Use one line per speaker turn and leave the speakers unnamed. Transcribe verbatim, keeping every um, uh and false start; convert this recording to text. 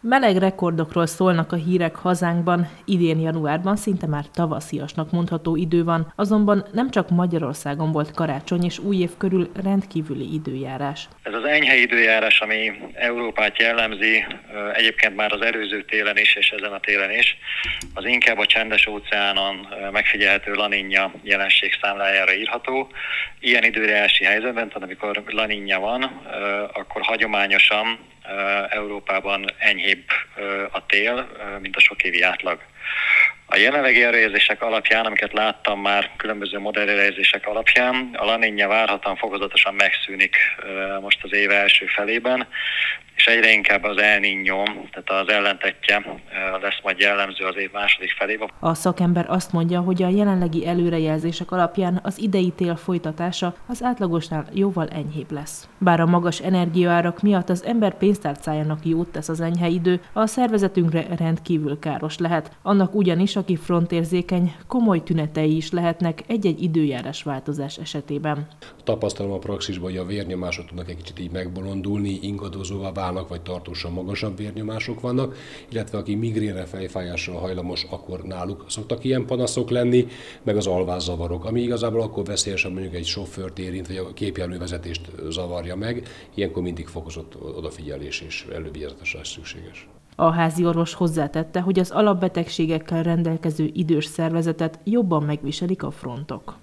Meleg rekordokról szólnak a hírek hazánkban, idén januárban szinte már tavasziasnak mondható idő van, azonban nem csak Magyarországon volt karácsony és új év körül rendkívüli időjárás.
Ez az enyhe időjárás, ami Európát jellemzi, egyébként már az előző télen is és ezen a télen is, az inkább a Csendes-óceánon megfigyelhető La Niña jelenség számlájára írható. Ilyen időjárási helyzetben, tehát amikor La Niña van, akkor hagyományosan Európában enyhébb a tél, mint a sokévi átlag. A jelenlegi előrejelzések alapján, amiket láttam már különböző modelljelzések alapján, a La Niña várhatóan fokozatosan megszűnik most az év első felében, és egyre inkább az El Niño, tehát az ellentetje lesz majd jellemző az év második felében.
A szakember azt mondja, hogy a jelenlegi előrejelzések alapján az idei tél folytatása az átlagosnál jóval enyhébb lesz. Bár a magas energiaárak miatt az ember pénztárcájának jót tesz az enyhe idő, a szervezetünkre rendkívül káros lehet. Annak ugyanis, aki frontérzékeny, komoly tünetei is lehetnek egy-egy időjárás változás esetében.
Tapasztalom a praxisban, hogy a vérnyomások tudnak egy kicsit így megbolondulni, ingadozóvá válnak, vagy tartósan magasabb vérnyomások vannak, illetve aki migrénre, fejfájásra hajlamos, akkor náluk szoktak ilyen panaszok lenni, meg az alvászavarok, ami igazából akkor veszélyesen mondjuk egy sofőrt érint, vagy a képjárművezetést zavarja meg, ilyenkor mindig fokozott odafigyelés és elővigyázatosság szükséges.
A házi orvos hozzátette, hogy az alapbetegségekkel rendelkező idős szervezetet jobban megviselik a frontok.